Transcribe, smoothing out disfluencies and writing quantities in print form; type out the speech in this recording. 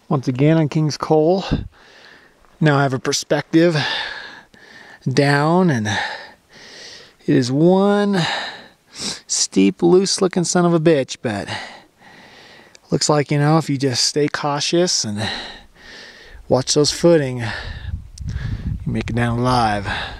Once again on King's Col. Now I have a perspective down, and it is one steep, loose looking son of a bitch, but looks like, you know, if you just stay cautious and watch those footing, you make it down alive.